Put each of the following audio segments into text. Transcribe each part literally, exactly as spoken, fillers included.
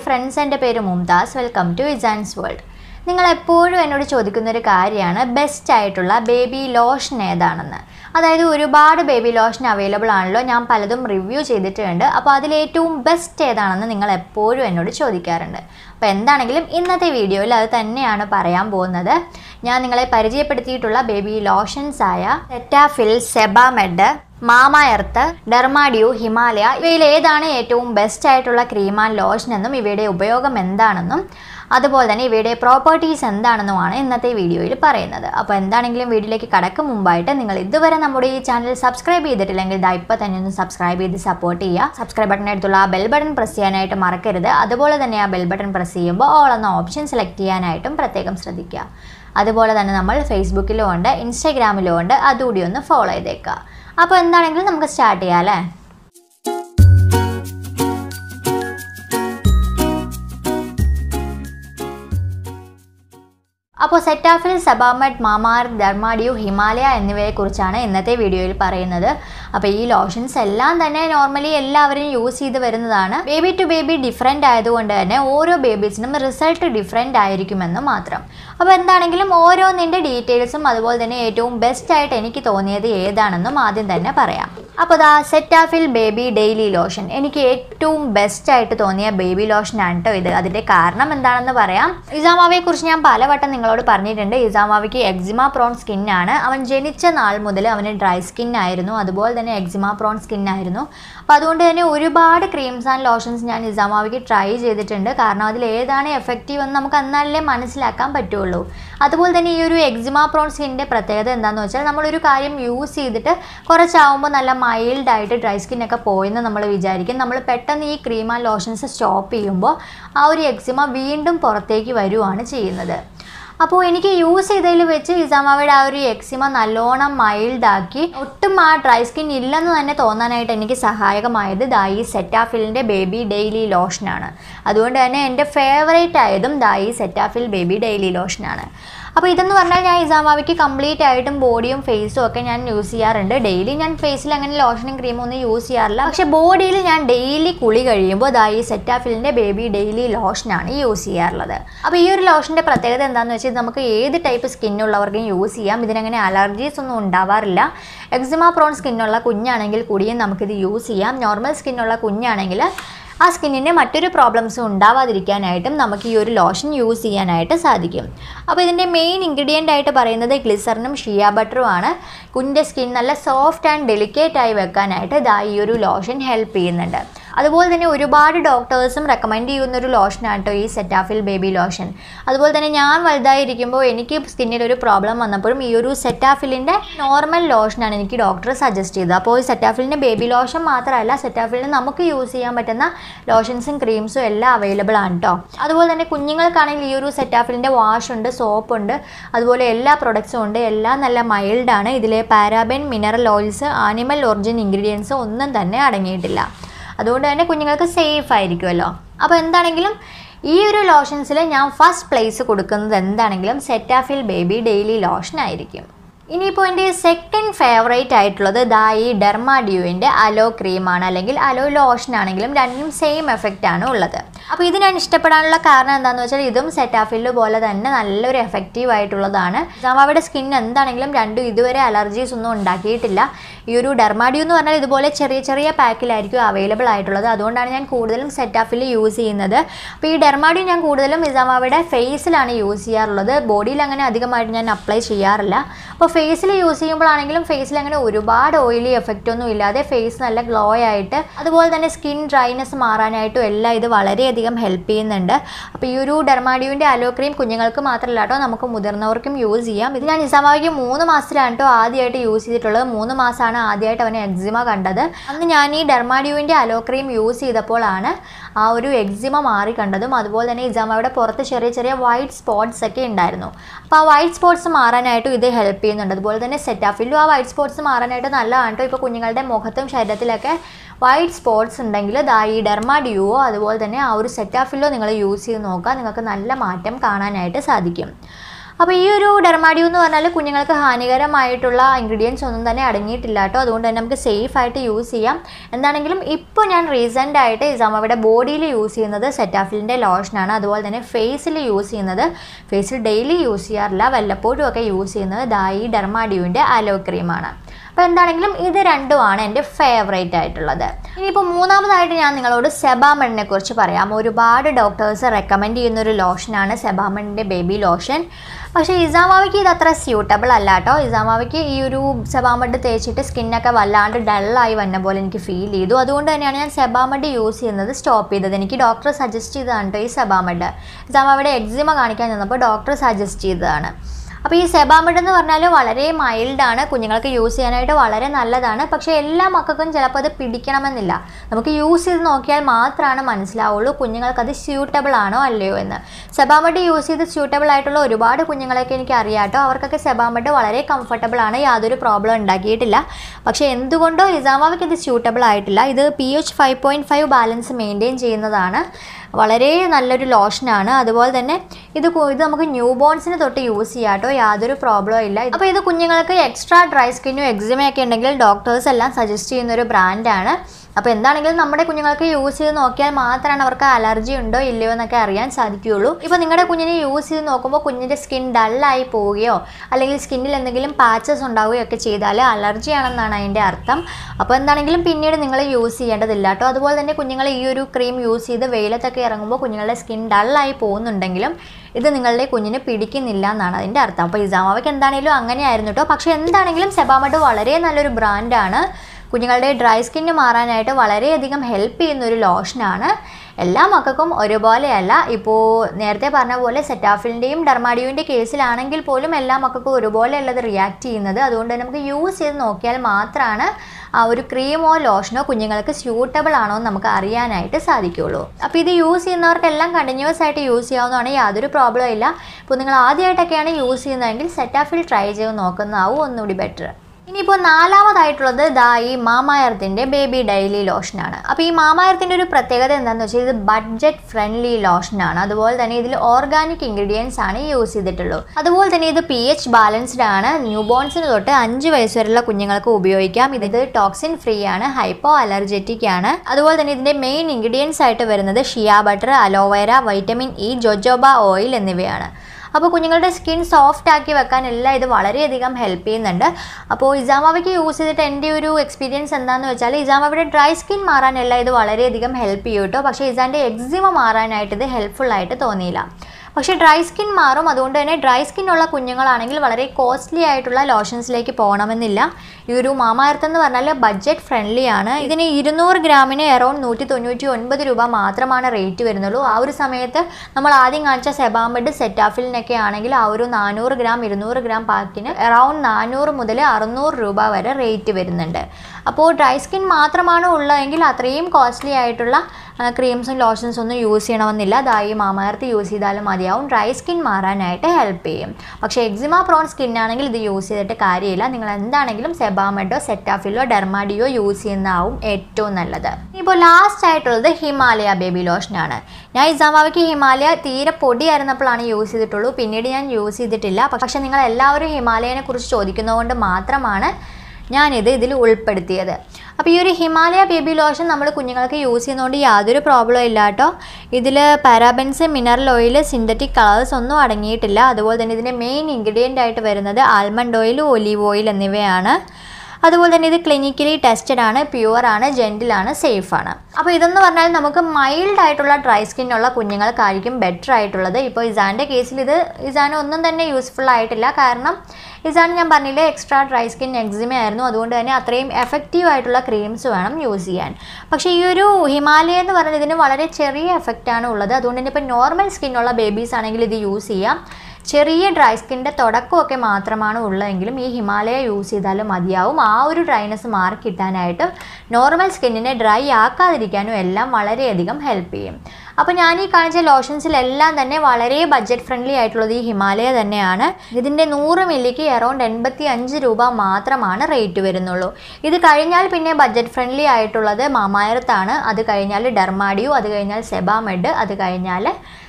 Friends, എൻ്റെ പേര് Mumtaz. Welcome to Izaan's world. നിങ്ങളെപ്പോഴും എന്നോട് ചോദിക്കുന്നൊരു കാര്യമാണ് ബെസ്റ്റ് ആയിട്ടുള്ള ബേബി ലോഷൻ ഏതാണെന്ന്. അതായത് ഒരുപാട് ബേബി ലോഷൻ അവൈലബിൾ ആണല്ലോ, ഞാൻ പലതും റിവ്യൂ ചെയ്തിട്ടുണ്ട്. അപ്പോൾ അതിലേറ്റവും ബെസ്റ്റ് ഏതാണെന്ന് നിങ്ങൾ എപ്പോഴും എന്നോട് ചോദിക്കാറുണ്ട്. അപ്പോൾ എന്താണെങ്കിലും ഇന്നത്തെ വീഡിയോയിൽ അത് തന്നെയാണ് പറയാൻ പോകുന്നത്. ഞാൻ നിങ്ങളെ പരിചയപ്പെടുത്തിയിട്ടുള്ള ബേബി ലോഷൻസ് ആയ Cetaphil, Sebamed, Mamaearth, Dermadew, Himalaya ഇവയിൽ ഏതാണ് ഏറ്റവും ബെസ്റ്റ് ആയിട്ടുള്ള ക്രീം ആൻഡ് ലോഷൻ എന്നും ഇവയുടെ ഉപയോഗം എന്താണെന്നും അതുപോലെ തന്നെ ഇവയുടെ പ്രോപ്പർട്ടീസ് എന്താണെന്നുമാണ് ഇന്നത്തെ വീഡിയോയിൽ പറയുന്നത്. അപ്പോൾ എന്താണെങ്കിലും വീഡിയോയിലേക്ക് കടക്കും മുമ്പായിട്ട് നിങ്ങൾ ഇതുവരെ നമ്മുടെ ഈ ചാനൽ സബ്സ്ക്രൈബ് ചെയ്തിട്ടില്ലെങ്കിൽ ഇതാ ഇപ്പോൾ തന്നെ ഒന്ന് സബ്സ്ക്രൈബ് ചെയ്ത് സപ്പോർട്ട് ചെയ്യുക. സബ്സ്ക്രൈബ് ബട്ടൺ അടുത്തുള്ള ആ ബെൽ ബട്ടൺ പ്രസ് ചെയ്യാനായിട്ട് മറക്കരുത്. അതുപോലെ തന്നെ ആ ബെൽ ബട്ടൺ പ്രസ് ചെയ്യുമ്പോൾ ഓൾ എന്ന ഓപ്ഷൻ സെലക്ട് ചെയ്യാനായിട്ടും പ്രത്യേകം ശ്രദ്ധിക്കുക. അതുപോലെ തന്നെ നമ്മൾ ഫേസ്ബുക്കിലും ഉണ്ട്, ഇൻസ്റ്റാഗ്രാമിലും ഉണ്ട്, അതുകൂടി ഒന്ന് ഫോളോ ചെയ്തേക്കുക. അപ്പോൾ എന്താണെങ്കിലും നമുക്ക് സ്റ്റാർട്ട് ചെയ്യാം അല്ലേ. അപ്പോൾ സെറ്റാഫിൽ, സെബാമെഡ്, മാമാർത്ത്, ഡെർമാഡിയു, ഹിമാലയ എന്നിവയെക്കുറിച്ചാണ് ഇന്നത്തെ വീഡിയോയിൽ പറയുന്നത്. അപ്പോൾ ഈ ലോഷൻസ് എല്ലാം തന്നെ നോർമലി എല്ലാവരും യൂസ് ചെയ്ത് വരുന്നതാണ്. ബേബി ടു ബേബി ഡിഫറെൻ്റ് ആയതുകൊണ്ട് തന്നെ ഓരോ ബേബീസിനും റിസൾട്ട് ഡിഫറെൻ്റ് ആയിരിക്കുമെന്ന് മാത്രം. അപ്പോൾ എന്താണെങ്കിലും ഓരോന്നിൻ്റെ ഡീറ്റെയിൽസും അതുപോലെ തന്നെ ഏറ്റവും ബെസ്റ്റ് ആയിട്ട് എനിക്ക് തോന്നിയത് ഏതാണെന്നും ആദ്യം തന്നെ പറയാം. അപ്പോൾ ദാ സെറ്റാഫിൽ ബേബി ഡെയിലി ലോഷൻ എനിക്ക് ഏറ്റവും ബെസ്റ്റ് ആയിട്ട് തോന്നിയ ബേബി ലോഷനാണ് കേട്ടോ ഇത്. അതിൻ്റെ കാരണം എന്താണെന്ന് പറയാം. ഇസാമാവയെ കുറിച്ച് ഞാൻ പലവട്ടം നിങ്ങളോട് പറഞ്ഞിട്ടുണ്ട്. ഇസാമാവയ്ക്ക് എക്സിമ പ്രോൺ സ്കിന്നാണ്. അവൻ ജനിച്ച നാൾ മുതൽ അവന് ഡ്രൈ സ്കിൻ ആയിരുന്നു, അതുപോലെ തന്നെ എക്സിമ പ്രോൺ സ്കിൻ ആയിരുന്നു. അപ്പോൾ അതുകൊണ്ട് തന്നെ ഒരുപാട് ക്രീംസ് ആൻഡ് ലോഷൻസ് ഞാൻ ഇസാമാവയ്ക്ക് ട്രൈ ചെയ്തിട്ടുണ്ട്. കാരണം അതിൽ ഏതാണ് എഫക്റ്റീവ് എന്ന് നമുക്ക് അന്നാലേ മനസ്സിലാക്കാൻ പറ്റുള്ളൂ. അതുപോലെ തന്നെ ഈ ഒരു എക്സിമ പ്രോൺ സ്കിന്നിൻ്റെ പ്രത്യേകത എന്താണെന്ന് വെച്ചാൽ നമ്മളൊരു കാര്യം യൂസ് ചെയ്തിട്ട് കുറച്ചാവുമ്പോൾ നല്ല മൈൽഡായിട്ട് ഡ്രൈ സ്കിന്നൊക്കെ പോയെന്ന് നമ്മൾ വിചാരിക്കും. നമ്മൾ പെട്ടെന്ന് ഈ ക്രീം ആൻഡ് ലോഷൻസ് സ്റ്റോപ്പ് ചെയ്യുമ്പോൾ ആ ഒരു എക്സിമ വീണ്ടും പുറത്തേക്ക് വരുവാണ് ചെയ്യുന്നത്. അപ്പോൾ എനിക്ക് യൂസ് ചെയ്തതിൽ വെച്ച് ഇസാമാവയുടെ ആ ഒരു എക്സിമ നല്ലോണം മൈൽഡാക്കി ഒട്ടും ആ ഡ്രൈ സ്കിൻ ഇല്ലെന്ന് തന്നെ തോന്നാനായിട്ട് എനിക്ക് സഹായകമായത് ദാ ഈ സെറ്റാഫിലിൻ്റെ ബേബി ഡെയിലി ലോഷനാണ്. അതുകൊണ്ട് തന്നെ എൻ്റെ ഫേവറേറ്റ് ആയതും ദാ ഈ സെറ്റാഫിൽ ബേബി ഡെയിലി ലോഷനാണ്. അപ്പോൾ ഇതെന്ന് പറഞ്ഞാൽ ഞാൻ ഇസാമാവയ്ക്ക് കംപ്ലീറ്റ് ആയിട്ടും ബോഡിയും ഫേസും ഒക്കെ ഞാൻ യൂസ് ചെയ്യാറുണ്ട്. ഡെയിലി ഞാൻ ഫേസിൽ അങ്ങനെ ലോഷനും ക്രീമും ഒന്നും യൂസ് ചെയ്യാറില്ല. പക്ഷേ ബോഡിയിൽ ഞാൻ ഡെയിലി കുളി കഴിയുമ്പോൾ ദാ ഈ സെറ്റാഫിലിൻ്റെ ബേബി ഡെയിലി ലോഷനാണ് യൂസ് ചെയ്യാറുള്ളത്. അപ്പോൾ ഈ ഒരു ലോഷൻ്റെ പ്രത്യേകത എന്താണെന്ന് വെച്ചാൽ നമുക്ക് ഏത് ടൈപ്പ് സ്കിന്നുള്ളവർക്കും യൂസ് ചെയ്യാം. ഇതിനങ്ങനെ അലർജീസ് ഒന്നും ഉണ്ടാവാറില്ല. എക്സിമ പ്രോൺ സ്കിന്നുള്ള കുഞ്ഞാണെങ്കിൽ കൂടിയും നമുക്കിത് യൂസ് ചെയ്യാം. നോർമൽ സ്കിന്നുള്ള കുഞ്ഞാണെങ്കിൽ ആ സ്കിന്നിന് മറ്റൊരു പ്രോബ്ലംസും ഉണ്ടാവാതിരിക്കാനായിട്ടും നമുക്ക് ഈ ഒരു ലോഷൻ യൂസ് ചെയ്യാനായിട്ട് സാധിക്കും. അപ്പോൾ ഇതിൻ്റെ മെയിൻ ഇൻഗ്രീഡിയൻ്റ് ആയിട്ട് പറയുന്നത് ഗ്ലിസറിനും ഷിയ ബട്ടറുമാണ്. കുഞ്ഞിൻ്റെ സ്കിൻ നല്ല സോഫ്റ്റ് ആൻഡ് ഡെലിക്കേറ്റ് ആയി വെക്കാനായിട്ട് ഇതാ ഈ ഒരു ലോഷൻ ഹെൽപ്പ് ചെയ്യുന്നുണ്ട്. അതുപോലെ തന്നെ ഒരുപാട് ഡോക്ടേഴ്സും റെക്കമെൻഡ് ചെയ്യുന്നൊരു ലോഷനാണ് കേട്ടോ ഈ സെറ്റാഫിൽ ബേബി ലോഷൻ. അതുപോലെ തന്നെ ഞാൻ വലുതായിരിക്കുമ്പോൾ എനിക്ക് സ്കിന്നിലൊരു പ്രോബ്ലം വന്നപ്പോഴും ഈ ഒരു സെറ്റാഫിലിൻ്റെ നോർമൽ ലോഷനാണ് എനിക്ക് ഡോക്ടർ സജസ്റ്റ് ചെയ്തത്. അപ്പോൾ ഈ സെറ്റാഫിലിൻ്റെ ബേബി ലോഷൻ മാത്രമല്ല, സെറ്റാഫിലിന് നമുക്ക് യൂസ് ചെയ്യാൻ പറ്റുന്ന ലോഷൻസും ക്രീംസും എല്ലാം അവൈലബിൾ ആണ് കേട്ടോ. അതുപോലെ തന്നെ കുഞ്ഞുങ്ങൾക്കാണെങ്കിൽ ഈ ഒരു സെറ്റാഫിലിൻ്റെ വാഷ് ഉണ്ട്, സോപ്പ് ഉണ്ട്, അതുപോലെ എല്ലാ പ്രൊഡക്ട്സും ഉണ്ട്. എല്ലാം നല്ല മൈൽഡാണ്. ഇതിലെ paraben, mineral oils, animal origin ingredients ഒന്നും തന്നെ അടങ്ങിയിട്ടില്ല. അതുകൊണ്ട് തന്നെ കുഞ്ഞുങ്ങൾക്ക് സേഫ് ആയിരിക്കുമല്ലോ. അപ്പോൾ എന്താണെങ്കിലും ഈ ഒരു ലോഷൻസിൽ ഞാൻ ഫസ്റ്റ് പ്ലേസ് കൊടുക്കുന്നത് എന്താണെങ്കിലും സെറ്റാഫിൽ ബേബി ഡെയിലി ലോഷൻ ആയിരിക്കും. ഇനിയിപ്പോൾ എൻ്റെ സെക്കൻഡ് ഫേവറേറ്റ് ആയിട്ടുള്ളത് ദാ ഈ ഡെർമാഡിയുവിൻ്റെ അലോ ക്രീമാണ്, അല്ലെങ്കിൽ അലോ ലോഷൻ ആണെങ്കിലും രണ്ടും സെയിം എഫക്റ്റ് ആണ് ഉള്ളത്. അപ്പോൾ ഇത് ഞാൻ ഇഷ്ടപ്പെടാനുള്ള കാരണം എന്താണെന്ന് വെച്ചാൽ ഇതും സെറ്റാഫിൽ പോലെ തന്നെ നല്ലൊരു എഫക്റ്റീവ് ആയിട്ടുള്ളതാണ്. ഇസാമാവയുടെ സ്കിൻ എന്താണെങ്കിലും രണ്ടും ഇതുവരെ അലർജീസ് ഒന്നും ഉണ്ടാക്കിയിട്ടില്ല. ഈ ഒരു ഡെർമാഡിയു എന്ന് പറഞ്ഞാൽ ഇതുപോലെ ചെറിയ ചെറിയ പാക്കിലായിരിക്കും അവൈലബിൾ ആയിട്ടുള്ളത്. അതുകൊണ്ടാണ് ഞാൻ കൂടുതലും സെറ്റാഫിൽ യൂസ് ചെയ്യുന്നത്. അപ്പോൾ ഈ ഡെർമാഡിയു ഞാൻ കൂടുതലും ഇസാമാവയുടെ ഫേസിലാണ് യൂസ് ചെയ്യാറുള്ളത്. ബോഡിയിൽ അങ്ങനെ അധികമായിട്ട് ഞാൻ അപ്ലൈ ചെയ്യാറില്ല. അപ്പോൾ ഫേസിൽ യൂസ് ചെയ്യുമ്പോഴാണെങ്കിലും ഫേസിൽ അങ്ങനെ ഒരുപാട് ഓയിലി എഫക്റ്റ് ഒന്നും ഇല്ലാതെ ഫേസ് നല്ല ഗ്ലോ ആയിട്ട് അതുപോലെ തന്നെ സ്കിൻ ഡ്രൈനെസ് മാറാനായിട്ടും എല്ലാം ഇത് വളരെയധികം ഹെൽപ്പ് ചെയ്യുന്നുണ്ട്. അപ്പോൾ ഈ ഒരു ഡെർമാഡിയുവിൻ്റെ അലോ ക്രീം കുഞ്ഞുങ്ങൾക്ക് മാത്രമല്ല കേട്ടോ, നമുക്ക് മുതിർന്നവർക്കും യൂസ് ചെയ്യാം. ഇത് ഞാൻ ഇസാമാവയ്ക്ക് മൂന്ന് മാസത്തിലാണ് കേട്ടോ ആദ്യമായിട്ട് യൂസ് ചെയ്തിട്ടുള്ളത്. മൂന്ന് മാസമാണ് ആദ്യമായിട്ട് അവന് എക്സിമ കണ്ടത്. അന്ന് ഞാൻ ഈ ഡെർമാഡിയുവിൻ്റെ അലോ ക്രീം യൂസ് ചെയ്തപ്പോഴാണ് ആ ഒരു എക്സിമ മാറി കണ്ടതും. അതുപോലെ തന്നെ ഇസാമാവയുടെ പുറത്ത് ചെറിയ ചെറിയ വൈറ്റ് സ്പോട്ട്സ് ഒക്കെ ഉണ്ടായിരുന്നു. അപ്പോൾ ആ വൈറ്റ് സ്പോട്ട്സ് മാറാനായിട്ടും ഇത് ഹെൽപ്പ് ചെയ്യുന്നുണ്ട്. അതുപോലെ തന്നെ സെറ്റാഫിലും ആ വൈറ്റ് സ്പോട്ട്സ് മാറാനായിട്ട് നല്ലതാണ് കേട്ടോ. ഇപ്പോൾ കുഞ്ഞുങ്ങളുടെ മുഖത്തും ശരീരത്തിലൊക്കെ വൈറ്റ് സ്പോട്ട്സ് ഉണ്ടെങ്കിൽ ദാ ഈ ഡെർമാഡിയുവോ അതുപോലെ തന്നെ ആ ഒരു സെറ്റാഫിലോ നിങ്ങൾ യൂസ് ചെയ്ത് നോക്കുക, നിങ്ങൾക്ക് നല്ല മാറ്റം കാണാനായിട്ട് സാധിക്കും. അപ്പോൾ ഈ ഒരു ഡെർമാഡിയോ എന്ന് പറഞ്ഞാൽ കുഞ്ഞുങ്ങൾക്ക് ഹാനികരമായിട്ടുള്ള ഇൻഗ്രീഡിയൻസ് ഒന്നും തന്നെ അടങ്ങിയിട്ടില്ല കേട്ടോ. അതുകൊണ്ട് തന്നെ നമുക്ക് സേഫ് ആയിട്ട് യൂസ് ചെയ്യാം. എന്താണെങ്കിലും ഇപ്പോൾ ഞാൻ റീസെൻ്റ് ആയിട്ട് ഇസാമയുടെ ബോഡിയിൽ യൂസ് ചെയ്യുന്നത് സെറ്റാഫിലിൻ്റെ ലോഷനാണ്. അതുപോലെ തന്നെ ഫേസിൽ യൂസ് ചെയ്യുന്നത്, ഫേസിൽ ഡെയിലി യൂസ് ചെയ്യാറില്ല, വല്ലപ്പോഴും ഒക്കെ യൂസ് ചെയ്യുന്നത് ദാ ഈ ഡെർമാഡിയോൻ്റെ അലോ ക്രീമാണ്. അപ്പോൾ എന്താണെങ്കിലും ഇത് രണ്ടുമാണ് എൻ്റെ ഫേവറേറ്റ് ആയിട്ടുള്ളത്. ഇനിയിപ്പോൾ മൂന്നാമതായിട്ട് ഞാൻ നിങ്ങളോട് സെബാമെഡിനെ കുറിച്ച് പറയാം. ഒരുപാട് ഡോക്ടേഴ്സ് റെക്കമെൻഡ് ചെയ്യുന്നൊരു ലോഷനാണ് സെബാമെഡിൻ്റെ ബേബി ലോഷൻ. പക്ഷേ ഇസാമാവയ്ക്ക് ഇത് അത്ര സ്യൂട്ടബിൾ അല്ല കേട്ടോ. ഇസാമാവയ്ക്ക് ഈ ഒരു സെബാമെഡ് തേച്ചിട്ട് സ്കിന്നൊക്കെ വല്ലാണ്ട് ഡള്ളായി വന്ന പോലെ എനിക്ക് ഫീൽ ചെയ്തു. അതുകൊണ്ട് തന്നെയാണ് ഞാൻ സെബാമെഡ് യൂസ് ചെയ്യുന്നത് സ്റ്റോപ്പ് ചെയ്തത്. എനിക്ക് ഡോക്ടർ സജസ്റ്റ് ചെയ്തതാണ് കേട്ടോ ഈ സെബാമെഡ്. ഇസാമാവയുടെ എക്സിമ കാണിക്കാൻ ചെന്നപ്പോൾ ഡോക്ടർ സജസ്റ്റ് ചെയ്തതാണ്. അപ്പോൾ ഈ സെബാമെഡ് എന്ന് പറഞ്ഞാൽ വളരെ മൈൽഡാണ്, കുഞ്ഞുങ്ങൾക്ക് യൂസ് ചെയ്യാനായിട്ട് വളരെ നല്ലതാണ്. പക്ഷേ എല്ലാ മക്കൾക്കും ചിലപ്പോൾ അത് പിടിക്കണമെന്നില്ല. നമുക്ക് യൂസ് ചെയ്ത് നോക്കിയാൽ മാത്രമാണ് മനസ്സിലാവുള്ളൂ കുഞ്ഞുങ്ങൾക്ക് അത് സ്യൂട്ടബിൾ ആണോ അല്ലയോ എന്ന്. സെബാമെഡ് യൂസ് ചെയ്ത് സ്യൂട്ടബിൾ ആയിട്ടുള്ള ഒരുപാട് കുഞ്ഞുങ്ങളെയൊക്കെ എനിക്ക് അറിയാം കേട്ടോ. അവർക്കൊക്കെ സെബാമെഡ് വളരെ കംഫർട്ടബിൾ ആണ്, യാതൊരു പ്രോബ്ലം ഉണ്ടാക്കിയിട്ടില്ല. പക്ഷേ എന്തുകൊണ്ടോ ഇസാമാവയ്ക്ക് ഇത് സ്യൂട്ടബിൾ ആയിട്ടില്ല. ഇത് P H five point five balance maintain ചെയ്യുന്നതാണ്, വളരെ നല്ലൊരു ലോഷനാണ്. അതുപോലെ തന്നെ ഇത് ഇത് നമുക്ക് ന്യൂ ബോൺസിന് തൊട്ട് യൂസ് ചെയ്യാം കേട്ടോ, യാതൊരു പ്രോബ്ലവും ഇല്ല. അപ്പോൾ ഇത് കുഞ്ഞുങ്ങൾക്ക് എക്സ്ട്രാ ഡ്രൈ സ്കിന്നും എക്സിമയൊക്കെ ഉണ്ടെങ്കിൽ ഡോക്ടേഴ്സ് എല്ലാം സജസ്റ്റ് ചെയ്യുന്നൊരു ബ്രാൻഡാണ്. അപ്പോൾ എന്താണെങ്കിലും നമ്മുടെ കുഞ്ഞുങ്ങൾക്ക് യൂസ് ചെയ്ത് നോക്കിയാൽ മാത്രമാണ് അവർക്ക് അലർജി ഉണ്ടോ ഇല്ലയോ എന്നൊക്കെ അറിയാൻ സാധിക്കുകയുള്ളൂ. ഇപ്പോൾ നിങ്ങളുടെ കുഞ്ഞിനെ യൂസ് ചെയ്ത് നോക്കുമ്പോൾ കുഞ്ഞിൻ്റെ സ്കിൻ ഡള്ളായി പോവുകയോ അല്ലെങ്കിൽ സ്കിന്നിൽ എന്തെങ്കിലും പാച്ചസ് ഉണ്ടാവുകയോ ഒക്കെ ചെയ്താൽ അലർജി ആണെന്നാണ് അതിൻ്റെ അർത്ഥം. അപ്പോൾ എന്താണെങ്കിലും പിന്നീട് നിങ്ങൾ യൂസ് ചെയ്യേണ്ടതില്ല കേട്ടോ. അതുപോലെ തന്നെ കുഞ്ഞുങ്ങൾ ഈ ഒരു ക്രീം യൂസ് ചെയ്ത് വെയിലത്തൊക്കെ ഇറങ്ങുമ്പോൾ കുഞ്ഞുങ്ങളുടെ സ്കിൻ ഡള്ളായി പോകുന്നുണ്ടെങ്കിലും ഇത് നിങ്ങളുടെ കുഞ്ഞിന് പിടിക്കുന്നില്ല എന്നാണ് അതിൻ്റെ അർത്ഥം. അപ്പോൾ ഇസാമാവയ്ക്ക് എന്താണെങ്കിലും അങ്ങനെയായിരുന്നു കേട്ടോ. പക്ഷേ എന്താണെങ്കിലും സെബാമെഡ് വളരെ നല്ലൊരു ബ്രാൻഡാണ്. കുഞ്ഞുങ്ങളുടെ ഡ്രൈ സ്കിന്ന് മാറാനായിട്ട് വളരെയധികം ഹെൽപ്പ് ചെയ്യുന്നൊരു ലോഷനാണ്. എല്ലാ മക്കൾക്കും ഒരുപോലെയല്ല. ഇപ്പോൾ നേരത്തെ പറഞ്ഞ പോലെ സെറ്റാഫിലിൻ്റെയും ഡെർമാഡിയോൻ്റെ കേസിലാണെങ്കിൽ പോലും എല്ലാ മക്കൾക്കും ഒരുപോലെയല്ല അത് റിയാക്ട് ചെയ്യുന്നത്. അതുകൊണ്ട് തന്നെ നമുക്ക് യൂസ് ചെയ്ത് നോക്കിയാൽ മാത്രമാണ് ആ ഒരു ക്രീമോ ലോഷനോ കുഞ്ഞുങ്ങൾക്ക് സ്യൂട്ടബിൾ ആണോ എന്ന് നമുക്ക് അറിയാനായിട്ട് സാധിക്കുകയുള്ളൂ. അപ്പോൾ ഇത് യൂസ് ചെയ്യുന്നവർക്കെല്ലാം കണ്ടിന്യൂസ് ആയിട്ട് യൂസ് ചെയ്യാവുന്നതാണ്, യാതൊരു പ്രോബ്ലം ഇല്ല. ഇപ്പോൾ നിങ്ങൾ ആദ്യമായിട്ടൊക്കെയാണ് യൂസ് ചെയ്യുന്നതെങ്കിൽ സെറ്റാഫിൽ ട്രൈ ചെയ്ത് നോക്കുന്നതാവും ഒന്നുകൂടി ബെറ്റർ. ഇനിയിപ്പോൾ നാലാമതായിട്ടുള്ളത് ദാ ഈ മാമാ എർത്തിൻ്റെ ബേബി ഡെയിലി ലോഷനാണ്. അപ്പോൾ ഈ മാമാ എർത്തിൻ്റെ ഒരു പ്രത്യേകത എന്താണെന്ന് വെച്ചാൽ ഇത് ബഡ്ജറ്റ് ഫ്രണ്ട്ലി ലോഷനാണ്. അതുപോലെ തന്നെ ഇതിൽ ഓർഗാനിക് ഇൻഗ്രീഡിയൻസ് ആണ് യൂസ് ചെയ്തിട്ടുള്ളൂ. അതുപോലെ തന്നെ ഇത് പി എച്ച് ബാലൻസ്ഡ് ആണ്. ന്യൂ ബോൺസിന് തൊട്ട് അഞ്ച് വയസ്സ് വരെയുള്ള കുഞ്ഞുങ്ങൾക്ക് ഉപയോഗിക്കാം. ഇത് ടോക്സിൻ ഫ്രീ ആണ്, ഹൈപ്പോ അലർജറ്റിക് ആണ്. അതുപോലെ തന്നെ ഇതിൻ്റെ മെയിൻ ഇൻഗ്രീഡിയൻസ് ആയിട്ട് വരുന്നത് shea butter, aloe vera, vitamin E, jojoba oil എന്നിവയാണ്. അപ്പോൾ കുഞ്ഞുങ്ങളുടെ സ്കിൻ സോഫ്റ്റ് ആക്കി വെക്കാൻ എല്ലാം ഇത് വളരെയധികം ഹെൽപ്പ് ചെയ്യുന്നുണ്ട്. അപ്പോൾ ഇസാമാവയ്ക്ക് യൂസ് ചെയ്തിട്ട് എൻ്റെ ഒരു എക്സ്പീരിയൻസ് എന്താണെന്ന് വെച്ചാൽ ഇസാമാവയുടെ ഡ്രൈ സ്കിൻ മാറാനെല്ലാം ഇത് വളരെയധികം ഹെൽപ്പ് ചെയ്യും കേട്ടോ. പക്ഷേ ഇസാൻ്റെ എക്സിമ മാറാനായിട്ട് ഇത് ഹെൽപ്ഫുള്ളായിട്ട് തോന്നിയില്ല. പക്ഷേ ഡ്രൈ സ്കിൻ മാറും. അതുകൊണ്ട് തന്നെ ഡ്രൈ സ്കിന്നുള്ള കുഞ്ഞുങ്ങളാണെങ്കിൽ വളരെ കോസ്റ്റ്ലി ആയിട്ടുള്ള ലോഷൻസിലേക്ക് പോകണമെന്നില്ല. ഈ ഒരു മാമാ എർത്ത് എന്ന് പറഞ്ഞാൽ ബഡ്ജറ്റ് ഫ്രണ്ട്ലി ആണ്. ഇതിന് ഇരുന്നൂറ് ഗ്രാമിന് അറൗണ്ട് നൂറ്റി തൊണ്ണൂറ്റി ഒൻപത് രൂപ മാത്രമാണ് റേറ്റ് വരുന്നുള്ളൂ. ആ ഒരു സമയത്ത് നമ്മൾ ആദ്യം കാണിച്ച സെബാമെഡ്, സെറ്റാഫിലിനൊക്കെ ആണെങ്കിൽ ആ ഒരു നാനൂറ് ഗ്രാം ഇരുന്നൂറ് ഗ്രാം പാക്കിന് അറൗണ്ട് നാനൂറ് മുതൽ അറുന്നൂറ് രൂപ വരെ റേറ്റ് വരുന്നുണ്ട്. അപ്പോൾ ഡ്രൈ സ്കിൻ മാത്രമാണ് ഉള്ളതെങ്കിൽ അത്രയും കോസ്റ്റ്ലി ആയിട്ടുള്ള ക്രീംസും ലോഷൻസും ഒന്നും യൂസ് ചെയ്യണമെന്നില്ല. അതായി മാമാ എർത്ത് യൂസ് ചെയ്താലും മതിയാവും, ഡ്രൈ സ്കിൻ മാറാനായിട്ട് ഹെൽപ്പ് ചെയ്യും. പക്ഷേ എക്സിമ പ്രോൺ സ്കിൻ ആണെങ്കിൽ ഇത് യൂസ് ചെയ്തിട്ട് കാര്യമില്ല. നിങ്ങൾ എന്താണെങ്കിലും സെബാമെഡോ സെറ്റാഫിലോ ഡെർമാഡിയോ യൂസ് ചെയ്യുന്നതാവും ഏറ്റവും നല്ലത്. ഇപ്പോൾ ലാസ്റ്റ് ആയിട്ടുള്ളത് ഹിമാലയ ബേബി ലോഷനാണ്. ഞാൻ ഇസാമാവയ്ക്ക് ഹിമാലയ തീരെ പൊടിയായിരുന്നപ്പോഴാണ് യൂസ് ചെയ്തിട്ടുള്ളൂ, പിന്നീട് ഞാൻ യൂസ് ചെയ്തിട്ടില്ല. പക്ഷേ നിങ്ങൾ എല്ലാവരും ഹിമാലയനെ കുറിച്ച് ചോദിക്കുന്നതുകൊണ്ട് മാത്രമാണ് ഞാനിത് ഇതിൽ ഉൾപ്പെടുത്തിയത്. അപ്പോൾ ഈ ഒരു ഹിമാലയ ബേബി ലോഷൻ നമ്മൾ കുഞ്ഞുങ്ങൾക്ക് യൂസ് ചെയ്യുന്നതുകൊണ്ട് യാതൊരു പ്രോബ്ലം ഇല്ല കേട്ടോ. ഇതിൽ parabens, mineral oil, synthetic colours ഒന്നും അടങ്ങിയിട്ടില്ല. അതുപോലെ തന്നെ ഇതിൻ്റെ മെയിൻ ഇൻഗ്രീഡിയൻ്റ് ആയിട്ട് വരുന്നത് ആൽമണ്ട് ഓയിൽ, ഒലീവ് ഓയിൽ എന്നിവയാണ്. അതുപോലെ തന്നെ ഇത് ക്ലിനിക്കലി ടെസ്റ്റഡ് ആണ്, പ്യുവർ ആണ്, ജെൻറ്റിലാണ്, സേഫ് ആണ്. അപ്പോൾ ഇതെന്ന് പറഞ്ഞാൽ നമുക്ക് മൈൽഡ് ആയിട്ടുള്ള ഡ്രൈ സ്കിന്നുള്ള കുഞ്ഞുങ്ങൾക്കായിരിക്കും ബെറ്റർ ആയിട്ടുള്ളത്. ഇപ്പോൾ ഇസാൻ്റെ കേസിൽ ഇത് ഇസാന് ഒന്നും തന്നെ യൂസ്ഫുൾ ആയിട്ടില്ല. കാരണം ഇസാന് ഞാൻ പറഞ്ഞില്ലേ എക്സ്ട്രാ ഡ്രൈ സ്കിൻ എക്സിമ ആയിരുന്നു. അതുകൊണ്ട് തന്നെ അത്രയും എഫക്റ്റീവ് ആയിട്ടുള്ള ക്രീംസ് വേണം യൂസ് ചെയ്യാൻ. പക്ഷേ ഈ ഒരു ഹിമാലയ എന്ന് പറഞ്ഞാൽ ഇതിന് വളരെ ചെറിയ എഫക്റ്റാണ് ഉള്ളത്. അതുകൊണ്ട് തന്നെ ഇപ്പോൾ നോർമൽ സ്കിന്നുള്ള ബേബീസ് ആണെങ്കിൽ ഇത് യൂസ് ചെയ്യാം. ചെറിയ ഡ്രൈ സ്കിൻ്റെ തുടക്കമൊക്കെ മാത്രമാണ് ഉള്ളതെങ്കിലും ഈ ഹിമാലയ യൂസ് ചെയ്താലും മതിയാവും. ആ ഒരു ഡ്രൈനെസ് മാറി കിട്ടാനായിട്ടും നോർമൽ സ്കിന്നിനെ ഡ്രൈ ആക്കാതിരിക്കാനും എല്ലാം വളരെയധികം ഹെൽപ്പ് ചെയ്യും. അപ്പോൾ ഞാൻ ഈ കാണിച്ച ലോഷൻസിലെല്ലാം തന്നെ വളരെ ബഡ്ജറ്റ് ഫ്രണ്ട്ലി ആയിട്ടുള്ളത് ഈ ഹിമാലയ തന്നെയാണ്. ഇതിൻ്റെ നൂറ് മില്ലിക്ക് അറൗണ്ട് എൺപത്തി അഞ്ച് രൂപ മാത്രമാണ് റേറ്റ് വരുന്നുള്ളൂ. ഇത് കഴിഞ്ഞാൽ പിന്നെ ബഡ്ജറ്റ് ഫ്രണ്ട്ലി ആയിട്ടുള്ളത് മാമാ എർത്ത് ആണ്. അത് കഴിഞ്ഞാൽ ഡെർമാഡിയോ, അത് കഴിഞ്ഞാൽ സെബാമെഡ്, അത് കഴിഞ്ഞാൽ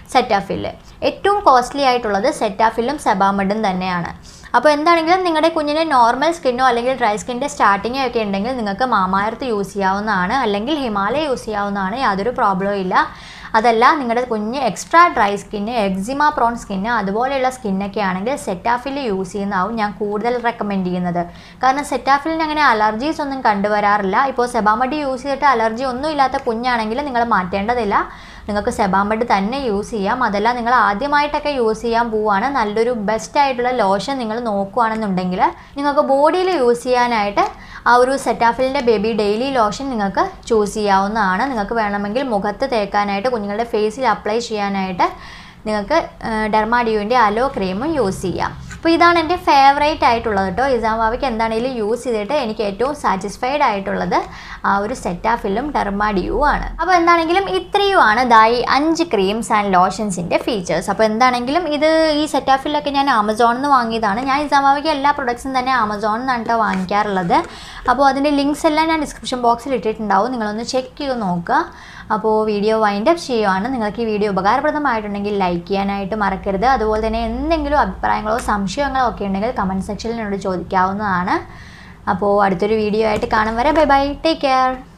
സെറ്റാഫിൽ. ഏറ്റവും കോസ്റ്റ്ലി ആയിട്ടുള്ളത് സെറ്റാഫിലും സെബാമെഡും തന്നെയാണ്. അപ്പോൾ എന്താണെങ്കിലും നിങ്ങളുടെ കുഞ്ഞിന് നോർമൽ സ്കിന്നോ അല്ലെങ്കിൽ ഡ്രൈ സ്കിൻ്റെ സ്റ്റാർട്ടിങ്ങോ ഒക്കെ ഉണ്ടെങ്കിൽ നിങ്ങൾക്ക് മാമാ എർത്ത് യൂസ് ചെയ്യാവുന്നതാണ്, അല്ലെങ്കിൽ ഹിമാലയ യൂസ് ചെയ്യാവുന്നതാണ്. യാതൊരു പ്രോബ്ലവും ഇല്ല. അതല്ല നിങ്ങളുടെ കുഞ്ഞ് extra dry skin, eczema prone skin അതുപോലെയുള്ള സ്കിന്നൊക്കെ ആണെങ്കിൽ സെറ്റാഫിൽ യൂസ് ചെയ്യുന്നതാവും ഞാൻ കൂടുതൽ റെക്കമെൻഡ് ചെയ്യുന്നത്. കാരണം സെറ്റാഫിലിന് അങ്ങനെ അലർജീസ് ഒന്നും കണ്ടുവരാറില്ല. ഇപ്പോൾ സെബാമെഡ് യൂസ് ചെയ്തിട്ട് അലർജി ഒന്നും ഇല്ലാത്ത കുഞ്ഞാണെങ്കിൽ നിങ്ങൾ മാറ്റേണ്ടതില്ല, നിങ്ങൾക്ക് സെബാമെഡ് തന്നെ യൂസ് ചെയ്യാം. അതല്ല നിങ്ങൾ ആദ്യമായിട്ടൊക്കെ യൂസ് ചെയ്യാൻ പോവുകയാണ്, നല്ലൊരു ബെസ്റ്റ് ആയിട്ടുള്ള ലോഷൻ നിങ്ങൾ നോക്കുകയാണെന്നുണ്ടെങ്കിൽ നിങ്ങൾക്ക് ബോഡിയിൽ യൂസ് ചെയ്യാനായിട്ട് ആ ഒരു സെറ്റാഫിലിൻ്റെ ബേബി ഡെയിലി ലോഷൻ നിങ്ങൾക്ക് ചൂസ് ചെയ്യാവുന്നതാണ്. നിങ്ങൾക്ക് വേണമെങ്കിൽ മുഖത്ത് തേക്കാനായിട്ട് കുഞ്ഞുങ്ങളുടെ ഫേസിൽ അപ്ലൈ ചെയ്യാനായിട്ട് നിങ്ങൾക്ക് ഡെർമാഡിയോൻ്റെ അലോ ക്രീമും യൂസ് ചെയ്യാം. അപ്പോൾ ഇതാണ് എൻ്റെ ഫേവറേറ്റ് ആയിട്ടുള്ളത് കേട്ടോ. ഇസാമാവയ്ക്ക് എന്താണെങ്കിലും യൂസ് ചെയ്തിട്ട് എനിക്ക് ഏറ്റവും സാറ്റിസ്ഫൈഡ് ആയിട്ടുള്ളത് ആ ഒരു സെറ്റാഫിലും ഡെർമാഡിയോ ആണ്. അപ്പോൾ എന്താണെങ്കിലും ഇത്രയുമാണ് ദായി അഞ്ച് ക്രീംസ് ആൻഡ് ലോഷൻസിൻ്റെ ഫീച്ചേഴ്സ്. അപ്പോൾ എന്താണെങ്കിലും ഇത് ഈ സെറ്റാഫിലൊക്കെ ഞാൻ ആമസോണിൽ നിന്ന് വാങ്ങിയതാണ്. ഞാൻ ഇസാമാവയ്ക്ക് എല്ലാ പ്രൊഡക്ട്സും തന്നെ ആമസോണിൽ നിന്നാണ് കേട്ടോ വാങ്ങിക്കാറുള്ളത്. അപ്പോൾ അതിൻ്റെ ലിങ്ക്സ് എല്ലാം ഞാൻ ഡിസ്ക്രിപ്ഷൻ ബോക്സിൽ ഇട്ടിട്ടുണ്ടാവും, നിങ്ങളൊന്ന് ചെക്ക് ചെയ്ത് നോക്കുക. അപ്പോൾ വീഡിയോ വൈൻഡ് അപ്പ് ചെയ്യുവാണ്. നിങ്ങൾക്ക് ഈ വീഡിയോ ഉപകാരപ്രദമായിട്ടുണ്ടെങ്കിൽ ലൈക്ക് ചെയ്യാനായിട്ട് മറക്കരുത്. അതുപോലെ തന്നെ എന്തെങ്കിലും അഭിപ്രായങ്ങളോ സംശയങ്ങളോ ഒക്കെ ഉണ്ടെങ്കിൽ കമൻറ്റ് സെക്ഷനിൽ എന്നോട് ചോദിക്കാവുന്നതാണ്. അപ്പോൾ അടുത്തൊരു വീഡിയോ ആയിട്ട് കാണും വരെ ബൈ ബൈ, ടേക്ക് കെയർ.